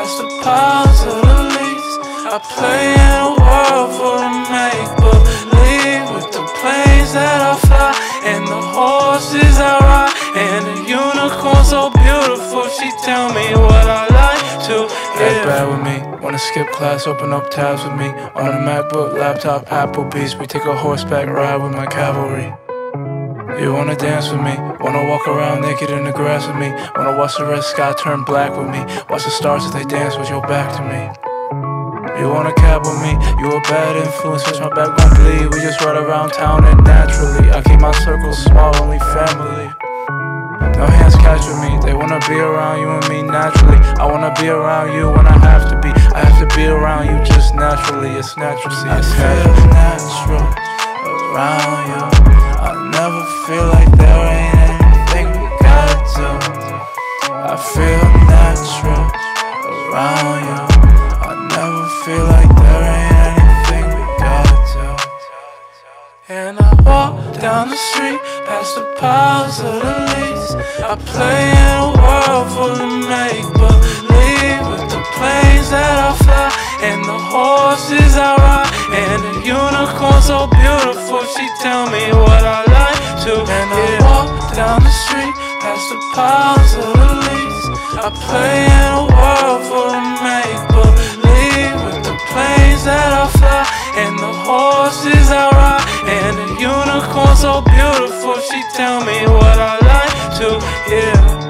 past the piles of the leaves. I play in a world full of make-believe, with the planes that I fly and the horses I ride, and the unicorn so beautiful she tell me what I like to hear. Act bad with me, wanna skip class, open up tabs with me. On a MacBook, laptop, Applebee's, we take a horseback ride with my cavalry. You wanna dance with me, wanna walk around naked in the grass with me, wanna watch the red sky turn black with me, watch the stars as they dance with your back to me. You wanna cab with me, you a bad influence, watch my back gon' bleed. We just ride around town and naturally I keep my circle small, only family. No hands catch with me, they wanna be around you and me naturally. I wanna be around you when I have to be. I have to be around you just naturally, it's natural, see it's natural around you. I never feel like there ain't anything we gotta do. I feel natural around you. I never feel like there ain't anything we gotta do. And I walk down the street past the piles of the leaves. I play in a world full of make-believe, with the planes that I fly and the horses I ride, and the unicorn so beautiful she tell me what I like to hear. And I walk down the street past the piles of the leaves. I play in a world full of make-believe, with the planes that I fly and the horses I ride, and the unicorn so beautiful she tell me what I like to hear.